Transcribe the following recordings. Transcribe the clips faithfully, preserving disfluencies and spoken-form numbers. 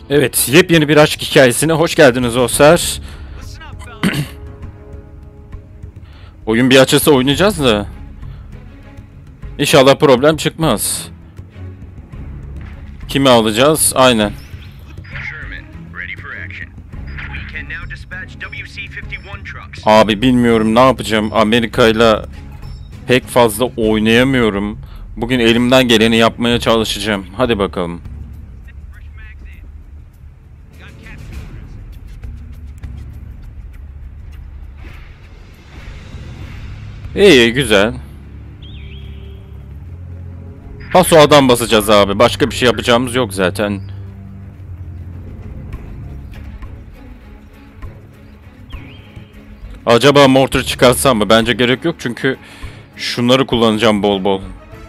Evet, yepyeni bir aşk hikayesine hoş geldiniz dostlar. Oyun bir açılsa oynayacağız da. İnşallah problem çıkmaz. Kimi alacağız? Aynen. Abi bilmiyorum ne yapacağım. Amerika'yla pek fazla oynayamıyorum. Bugün elimden geleni yapmaya çalışacağım. Hadi bakalım. İyi, güzel. Paso adam basacağız abi. Başka bir şey yapacağımız yok zaten. Acaba mortar çıkarsam mı? Bence gerek yok çünkü şunları kullanacağım bol bol.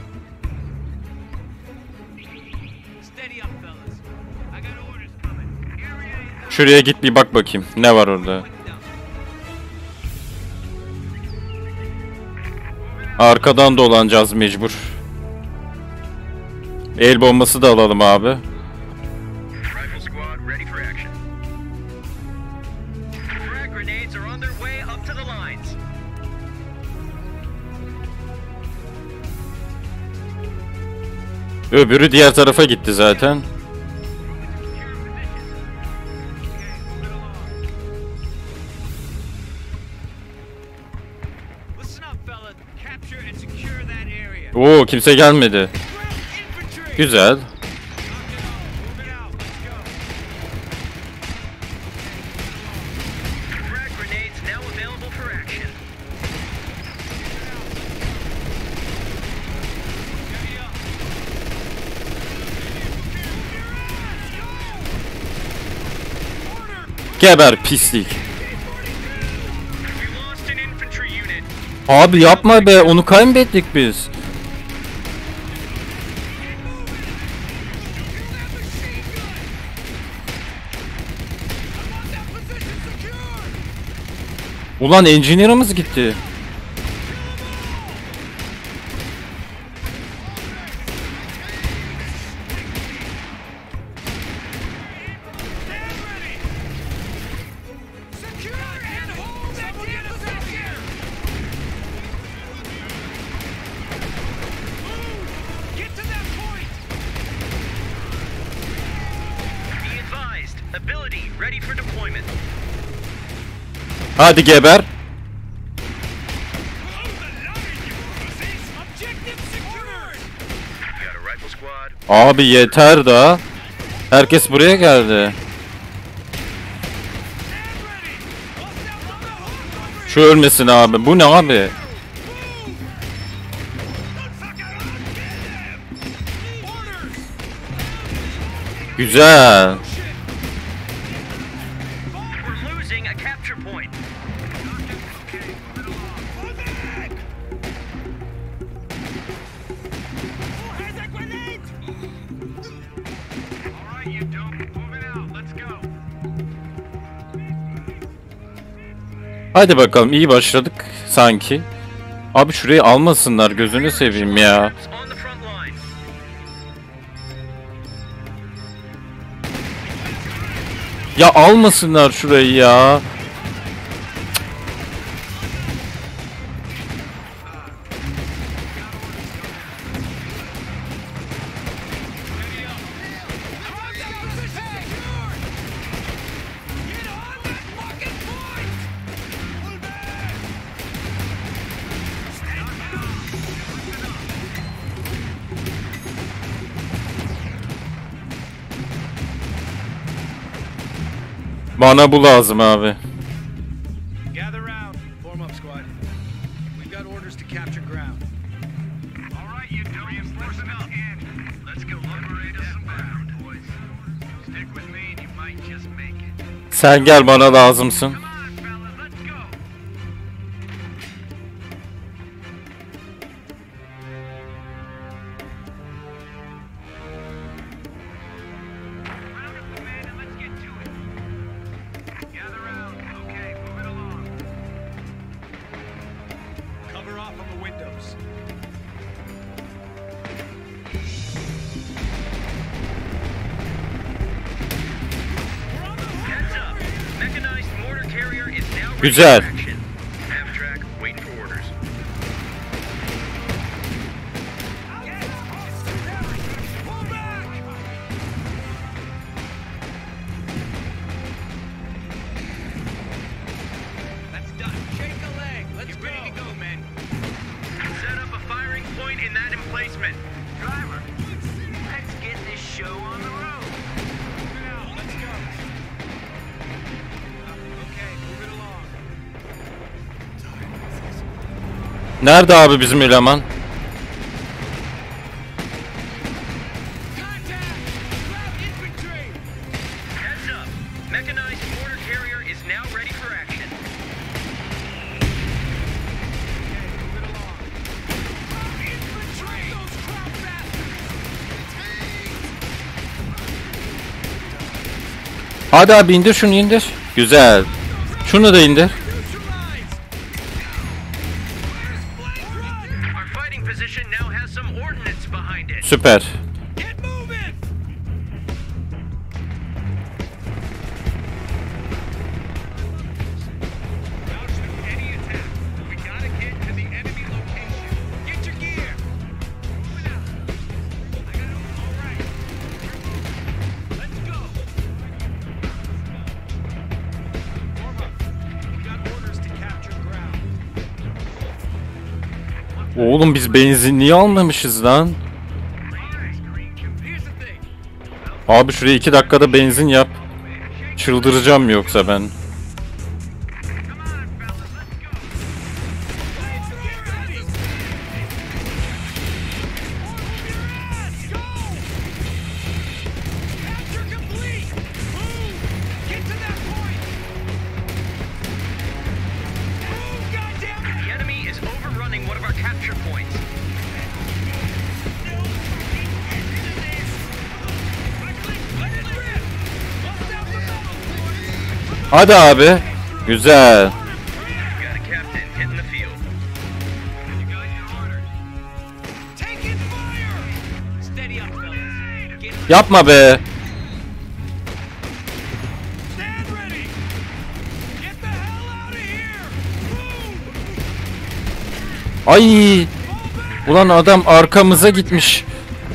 Şuraya git bir bak bakayım. Ne var orada? Arkadan dolanacağız mecbur. El bombası da alalım abi. Öbürü diğer tarafa gitti zaten. Oo, kimse gelmedi. Güzel. Geber pislik. Abi yapma be, onu kaybettik biz. Ulan engineer'ımız gitti. Hadi geber. Abi yeter da. Herkes buraya geldi. Şu ölmesin abi. Bu ne abi? Güzel. Hadi bakalım, iyi başladık sanki. Abi şurayı almasınlar, gözünü seveyim ya. Ya almasınlar şurayı ya. Bana bu lazım abi. Sen gel, bana lazımsın. Güzel. Nerede abi bizim eleman? Hadi abi indir şunu, indir. Güzel. Şunu da indir. Süper. Oğlum biz benzinliği almamışız lan. Abi şuraya iki dakikada benzin yap. Çıldıracağım yoksa ben. Hadi abi. Güzel. Yapma be. Ay. Ulan adam arkamıza gitmiş.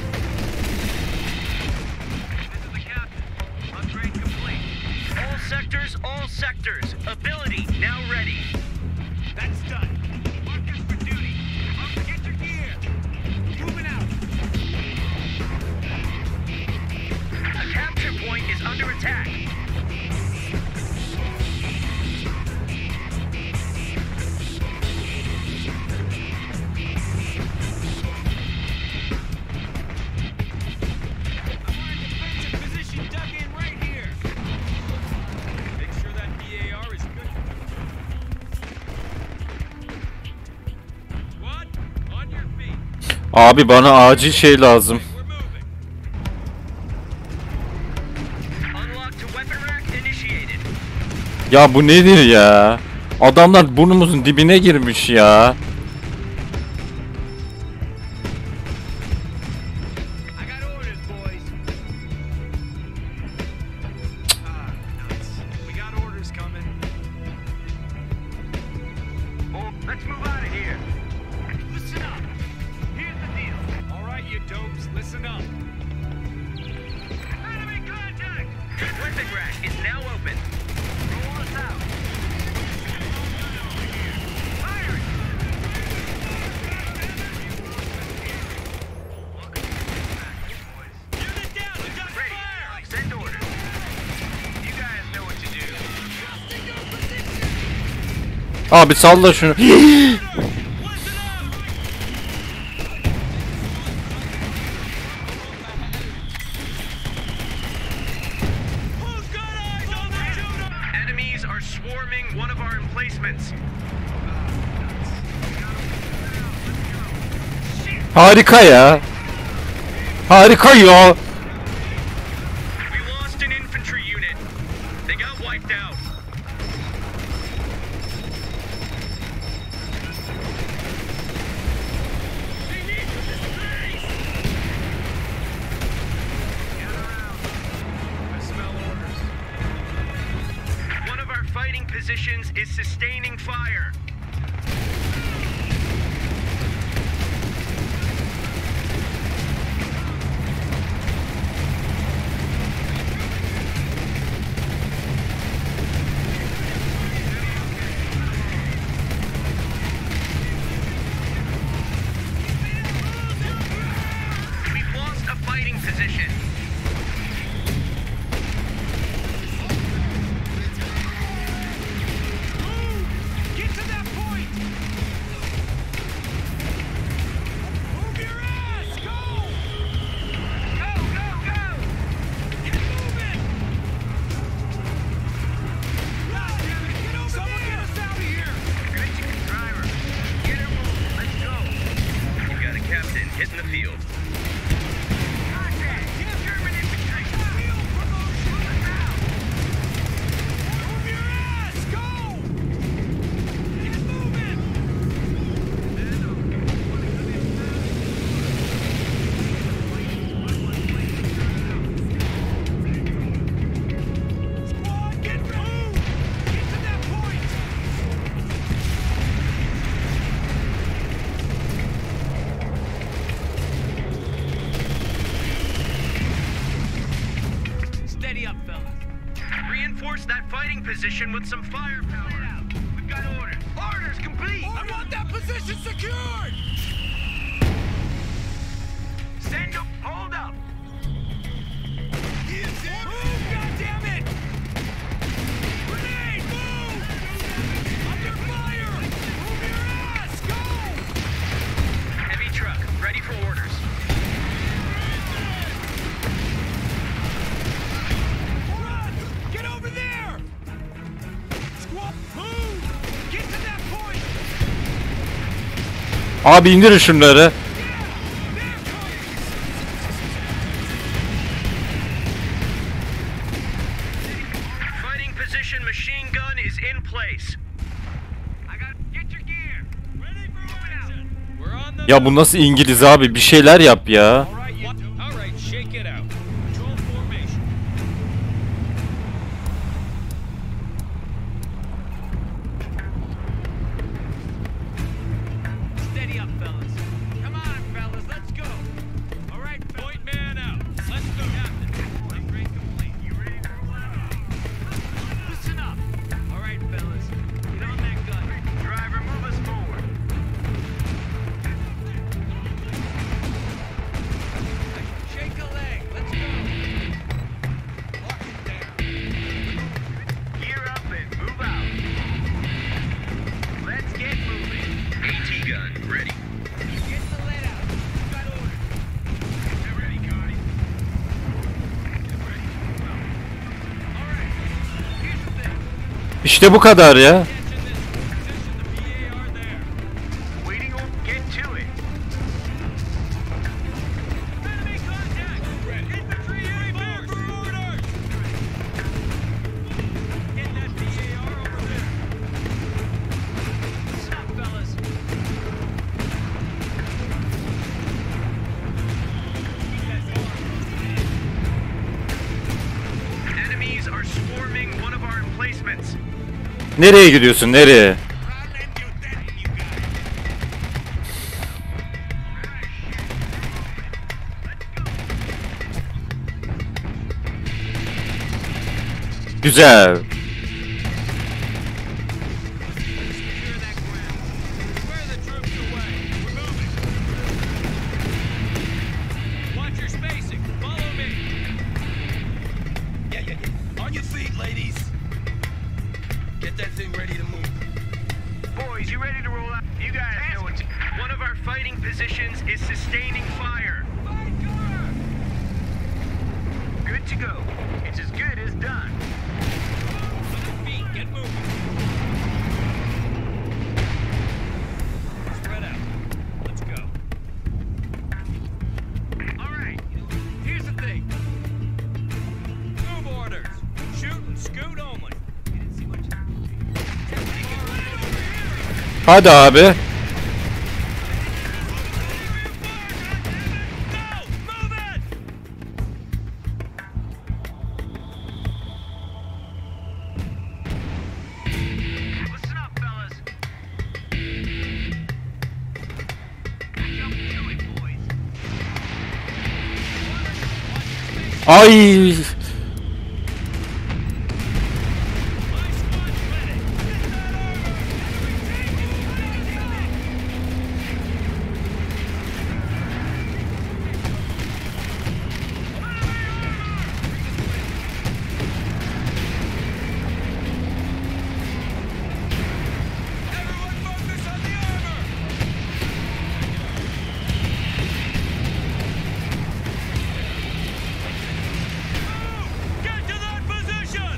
Abi bana acil şey lazım. Ya bu nedir ya? Adamlar burnumuzun dibine girmiş ya. Abi salla şunu. Harika ya. Harika ya. positions is sustaining fire. We've lost a fighting position. Hitting the field. Reinforce that fighting position with some firepower. We've got orders. Orders complete. I want that position secured. Send up. Hold up. Move, goddammit! Grenade, move! Under fire! Move your ass! Go! Heavy truck, ready for orders. Abi indirin şunları. Fighting position machine gun is in place. I got get your gear. Ready for action. We're on the Ya bu nasıl İngiliz abi? Bir şeyler yap ya. All right, shake it out. Control formation. Steady up, fellas. Come on, fellas, let's go. All right, point man out. Let's go, Captain. Upgrade complete. You ready for what? Listen up. All right, fellas. Get on that gun. Driver, move us forward. Shake a leg. Let's go. Lock it down. Gear up and move out. Let's get moving. AT gun ready. Get the lead out. We've got orders. Get ready, Connie. Get ready to move out. All right. Here's the thing. İşte bu kadar ya. Attention this position. The P A are there. Waiting on. Get to it. Enemy contact. Infantry inbound for orders. Get that P A R over there. Stop, fellas. Enemies are swarming one of our emplacements. Nereye gidiyorsun? Nereye? Güzel. Secure that ground. Square the troops away. We're moving. Watch your spacing. Follow me. Yeah, yeah, yeah. On your feet, ladies. Get that thing ready to move. Boys, you ready to roll out? You guys know what to... One of our fighting positions is sustaining fire. Good to go. It's as good as done. On the feet, get moving. Spread out. Let's go. All right. Here's the thing. Move orders. Shoot and scoot only. You didn't see much. Hadi abi. Ay! Get to that position!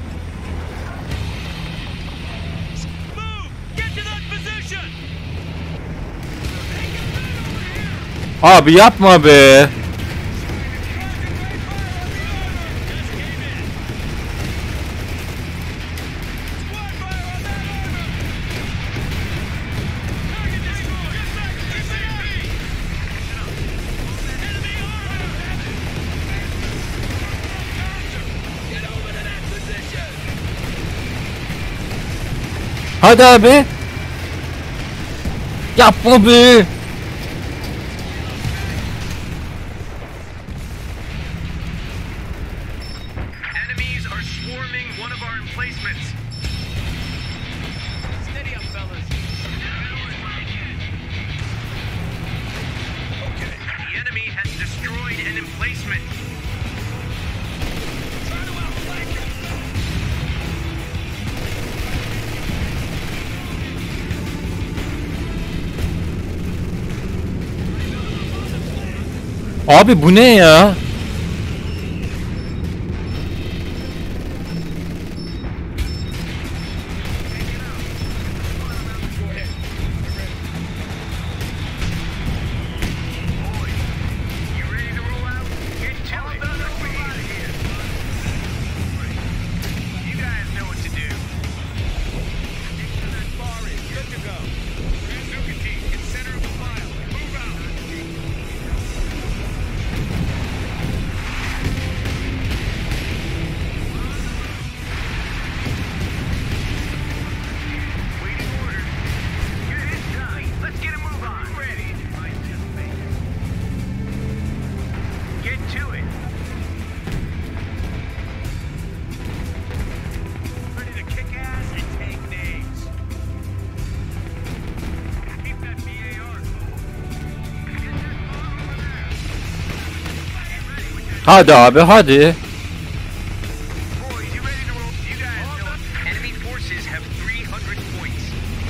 Move! Get to that position! Abi yapma be. Get over to that position. Hadi abi. Yapma be. Enemies are swarming one of our emplacements. Steady up, fellas. Okay. The enemy has destroyed an emplacement. Try to outflank them. Abi bu ne ya? You ready to roll out? Get to it. Let's move out of here. You guys know what to do. Get to that bar is good to go. Bazooka team, get center of the file. Move out. Waiting orders. Good hit time. Let's get a move on. Ready. Get to it. Ready to kick ass and take names. Keep that B A R cool. Get that bar over there. Get ready with that. Hadi abi hadi. Boys, you ready to roll? You guys know it. Enemy forces have three hundred points.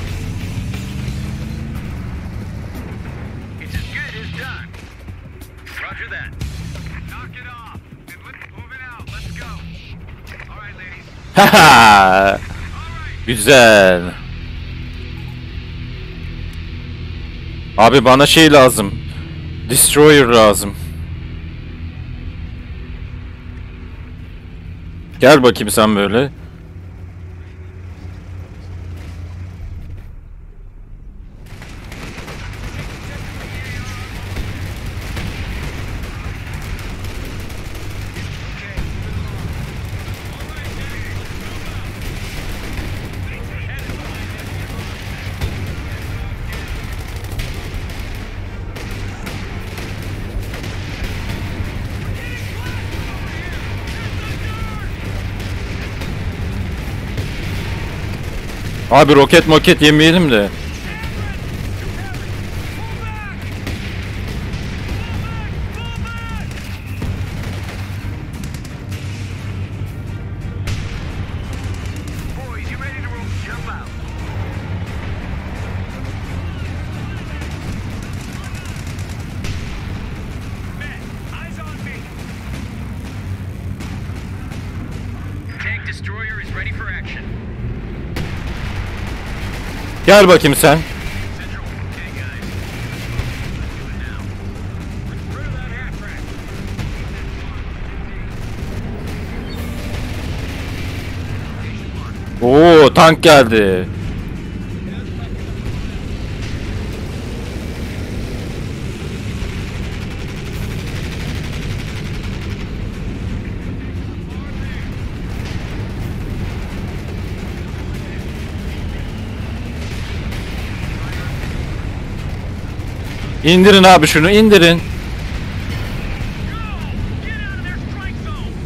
It's as good as done. Roger that. Knock it off. And let's move it out. Let's go. All right, ladies. Haha. All right. Güzel. Abi bana şey lazım. Destroyer lazım. Gel bakayım sen böyle. Abi roket moket yemeyelim de. Boys, you ready to roll? Jump out. Men, eyes on me. Tank destroyer is ready for action. Gel bakayım sen. Central. Okay, guys. Do it now. Let's through that half rack. Oo tank geldi. İndirin abi şunu indirin. Get out of their strike zone.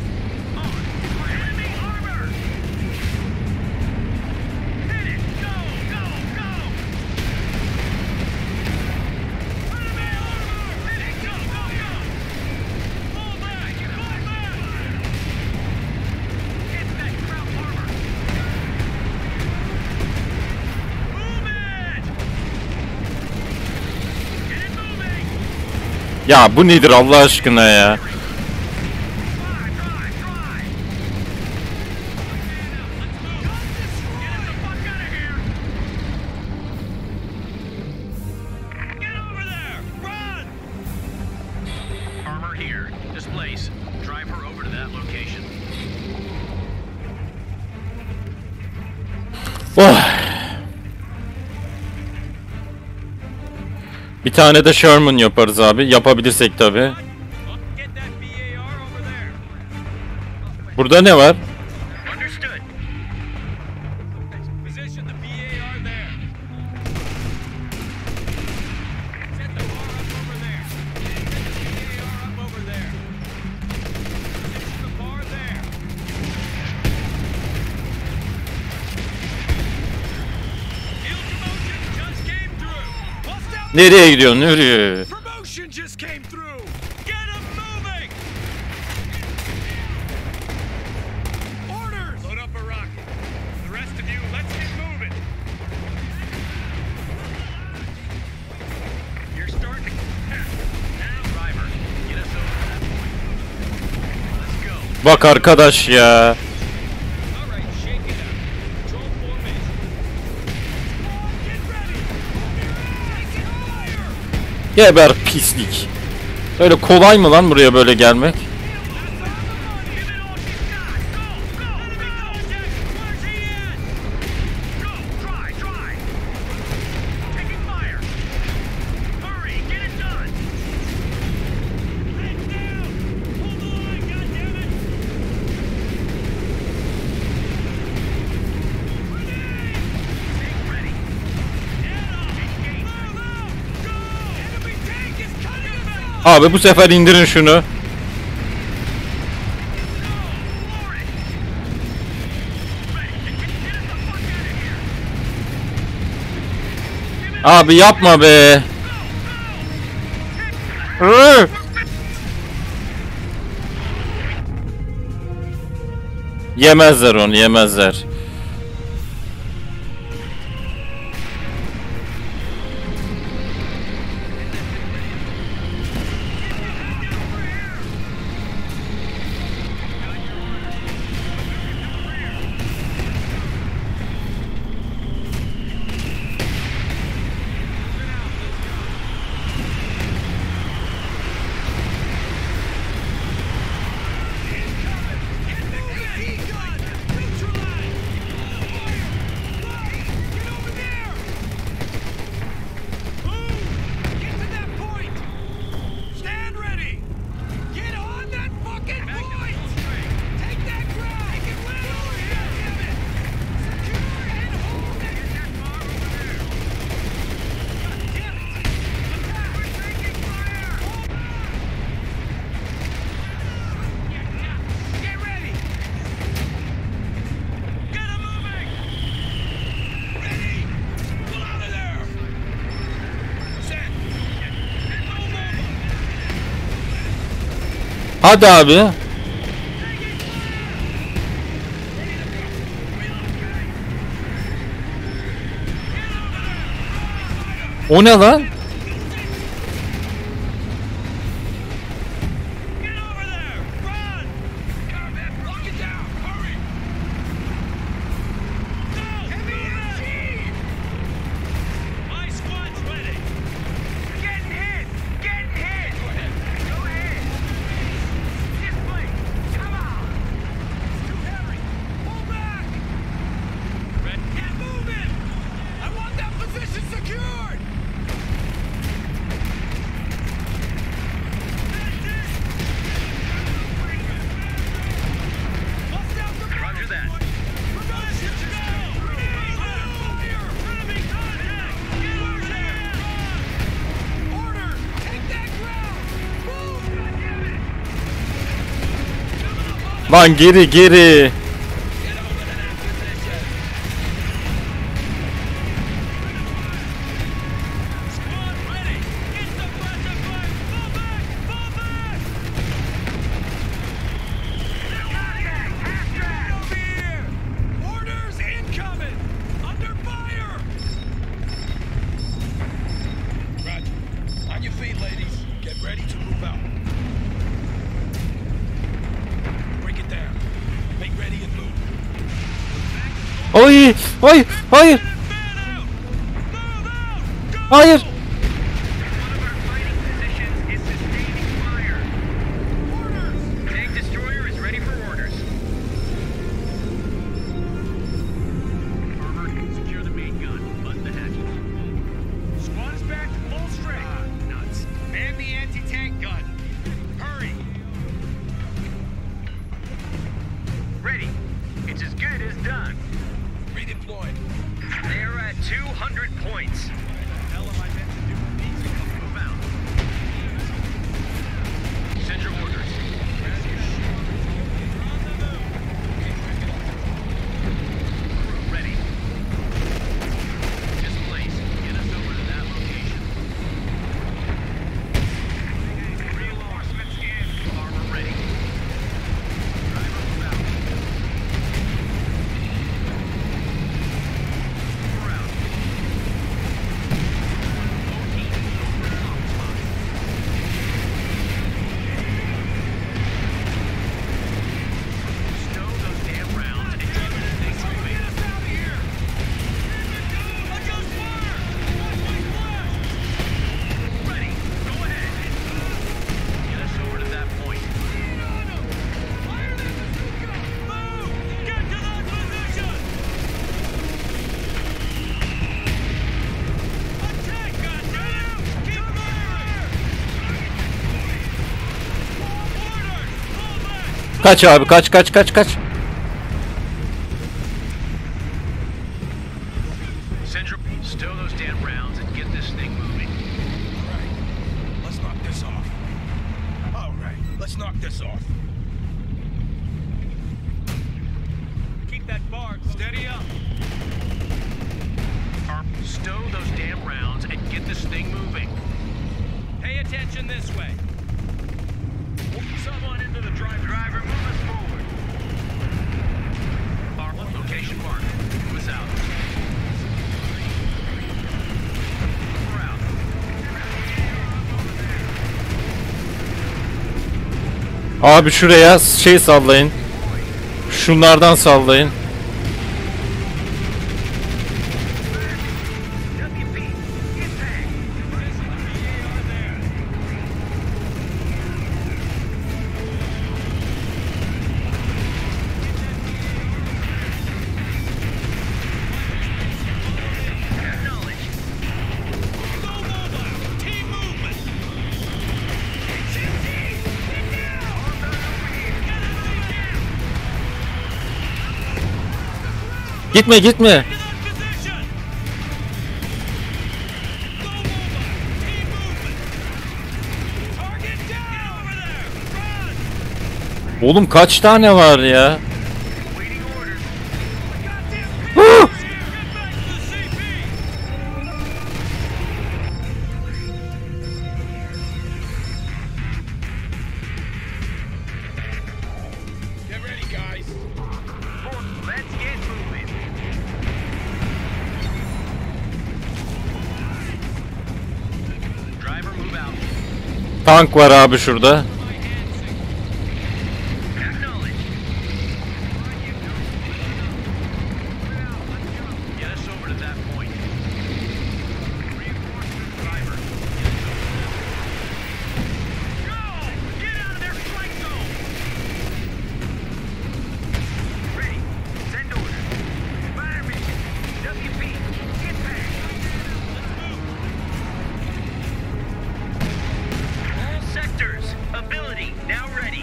Ya bu nedir Allah aşkına ya? Armor here. Displace. Drive her over to that location. Oh. Bir tane de Sherman yaparız abi. Yapabilirsek tabi. Get that B A R over there. Burada ne var? Understood. Position the B A R there. Set the bar up over there. Set the B A R up over there. Position the bar there. Field promotion just came through. Bust out. Nereye gidiyorsun? Nereye? Promotion just came through. Get him moving. Orders. Load up a rocket. The rest of you, let's get moving. You're starting to... Now, driver, get us over that point. Let's go. Bak arkadaş ya. All right, shake it up. Control formation. Get ready. Take fire. Geber pislik. Öyle kolay mı lan buraya böyle gelmek? Abi bu sefer indirin şunu. Abi yapma be. Hı. Yemezler onu, yemezler. Hadi abi. O ne lan? Lan geri geri. ready to move out. Break it down. Make ready and move. Ay, hayır, hayır. Hayır. One of our fighting positions is sustaining fire. Orders! Tank destroyer is ready for orders. Armor, secure the main gun. Button the hatches. Squad is back to full strength. Ah, nuts. Man the anti-tank gun. Hurry! Ready. It's as good as done. Redeploy. They're at two hundred points. What the hell am I meant to do with these? Move out. Send your orders. Crew ready. Displace. Get us over to that location. Reinforcement scan. Armor ready. Driver move out. We're out. Stow those damn rounds and get this thing moving. Get us out of here! Adjust fire! Ready. Go ahead. Get us over to that point. Move! Get to that position! Attack, goddamn! Keep firing! Orders! Pull back! Kaç abi, kaç kaç kaç kaç. Send your... Stow those damn rounds and get this thing moving. All right. Let's knock this off. All right. Let's knock this off. Keep that bar close. Steady up. Stow those damn rounds and get this thing moving. Pay attention this way. Someone into the drive. Driver, move us forward. Our location mark. Move us out. We're out. Abi şuraya şey sallayın. Şunlardan sallayın. W P, impact. Acknowledge. Go mobile. Team movement. Get down. All done over here. Get everything down. Gitme gitme. Get that position. Go mobile. Team movement. Target down over there. Run. Oğlum kaç tane var ya? Waiting orders. Goddamn Huh! pins here. Get back to the C P. Get ready, guys. Let's get moving. Driver, move out. Tank var abi şurada. Acknowledge. Get us over to that point. Reinforcement driver. Go! Get out of their strike zone! Ready. Send orders. Fire mission. W P. Get back. All sectors. Ability. Now ready.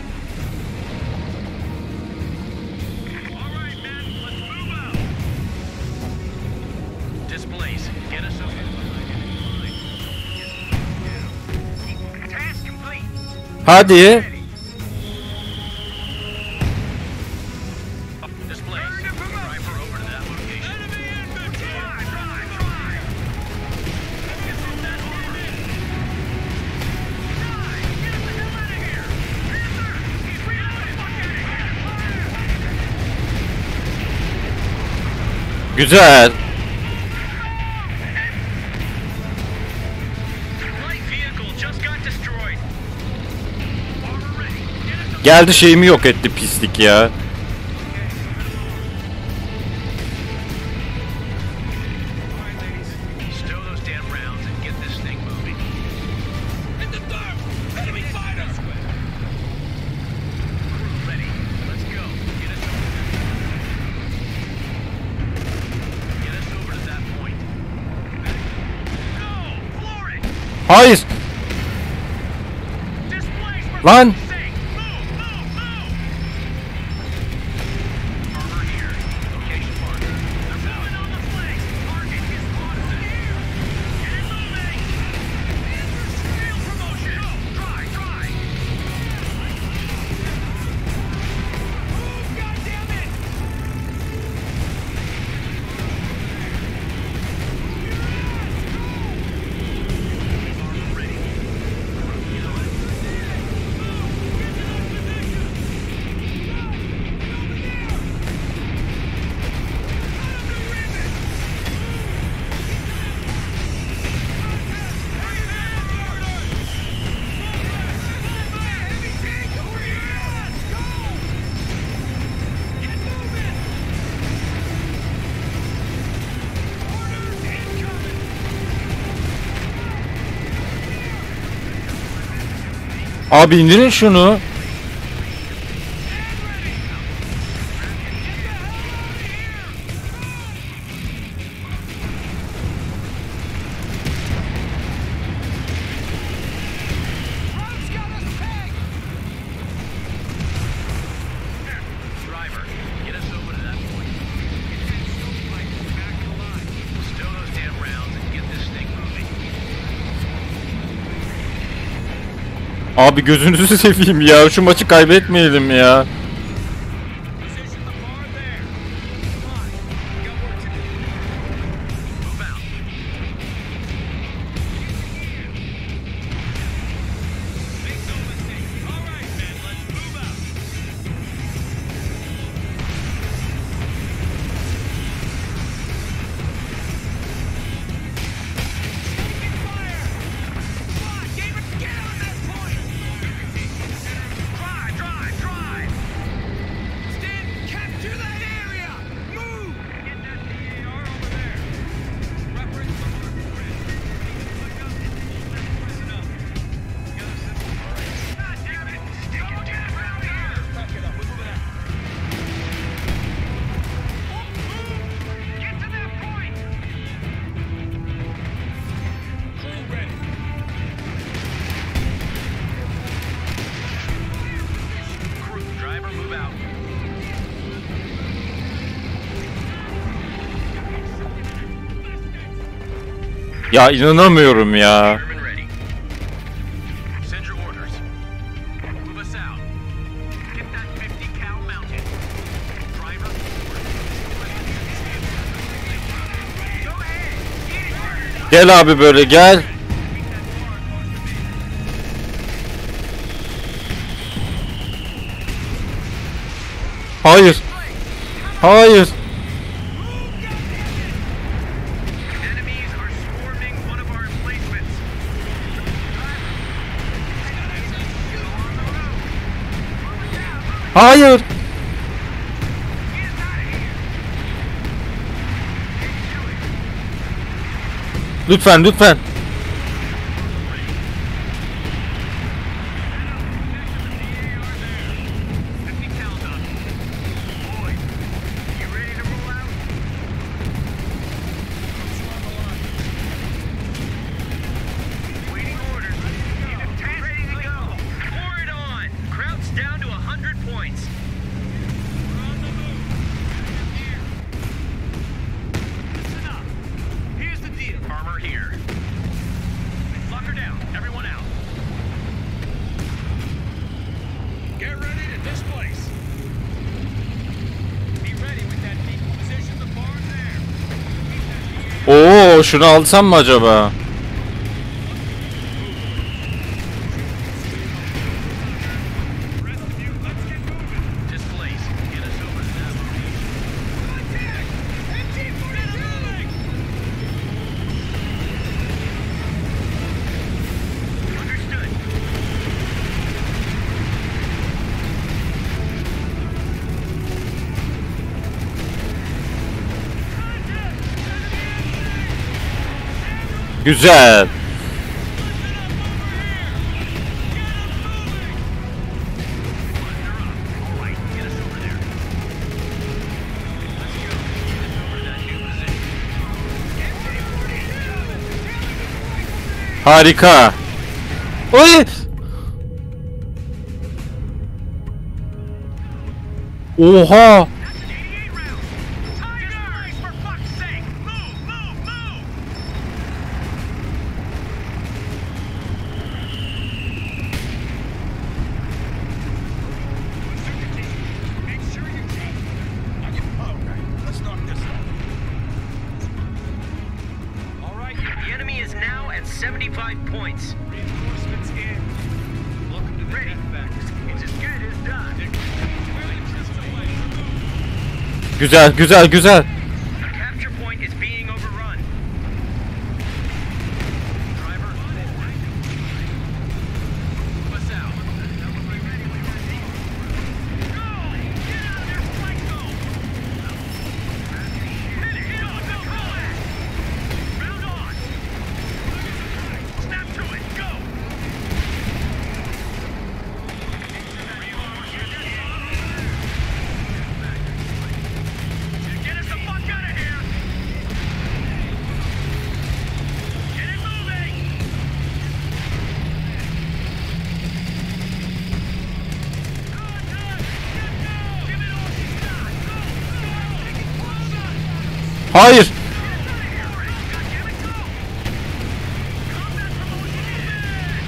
All right, men. Let's move out. Displace. Get us over. Task complete. Hadi. Ready. Displace. Driver over to that location. Enemy infantry. Drive, drive, drive. Get from that armor. Drive. Get the hell out of here. Panther. He's reloading. Fuck out of here. Fire. Güzel. Light vehicle just got destroyed. destroyed. Armor ready. Get us the Geldi şeyimi yok etti pislik ya. Alright, ladies. Stow those damn rounds and get this thing moving. In the dark! Enemy fighters! Crew ready. Let's go. Get us over Get us over to that point. Go! Floor it! Hayır. Displace for Lan. fuck's sake! Move! Move! Move! Armor here. Location marked. They're moving on the flanks. Target is on here. Get it moving! Field promotion! Go! Try! Try! Move! Goddammit! Armor ready. Abi indirin şunu. Driver, get us over to that point. Stow those damn rounds and get this thing moving. Abi gözünüzü seveyim ya. Şu maçı kaybetmeyelim ya. Position the bar there. Come on, we got work to do. Move out. Make no mistake. All right, man, let's move out. Taking fire! Come on, David, get on that point! Drive, drive, drive! Stand, capture that area! Move! Get that D A R over there. Reference for Martin Bridge. Look up. Listen up. The other symbol. God damn it! Stick it down around here! Back it up. We're moving out. Move! Get to that point! Crew ready. Crew, driver, move out. Ya inanamıyorum ya. German ready. Send your orders. Move us out. Get that fifty cal mounted. Driver, forward. Go ahead. Get it. Gel abi böyle gel. Hayır. Hayır. Enemies are swarming one of our emplacements. Hayır. Lütfen lütfen. fifty cal done. Boys, you ready to roll out? Waiting orders. Need a tank ready to go. Pour it on. Kraut's down to a hundred points. We're on the move. Here. Listen up. Here's the deal. Armor here. Lock her down. Everyone out. Get ready to displace. Be ready with that deep position. The bar there. Oo, şunu alsam mı acaba? Rest of you, let's get moving. Displace. Get us over to that location. Contact! M G forty-two! Understood. Güzel. Harika. Oy! Oha! The enemy is now at seventy-five points. Reinforcements in. Welcome to the ready. It's as good as done. Güzel, güzel, güzel. The capture point is being overrun. Driver, what's out? Go! Get out of there, Psycho! Hit it, hit on, go, go! Round on! Snap to it, go! Get us the fuck out of here! Get it moving! Good, good! Get go! Give it all you got! Go, go! Taking closer! Hayır. Get out of here! God damn it, go! Combat promotion in!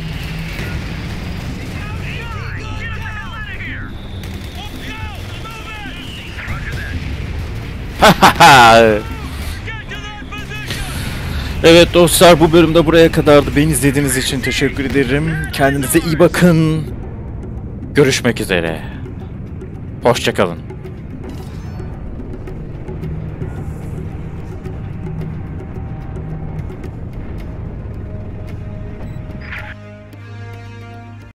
Get the hell out of here! Let's go! Move it! Roger that. Get to that position! Evet dostlar, bu bölümde buraya kadardı. Beni izlediğiniz için teşekkür ederim. Kendinize iyi bakın. Görüşmek üzere. Hoşça kalın.